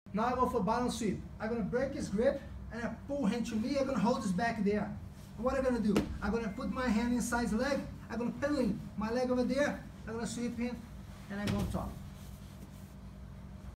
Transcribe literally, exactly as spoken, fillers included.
Now I go for bottom sweep. I'm gonna break his grip and I pull him to me. I'm gonna hold his back there. And what I'm gonna do? I'm gonna put my hand inside his leg. I'm gonna pendulum my leg over there. I'm gonna sweep him and I'm gonna top.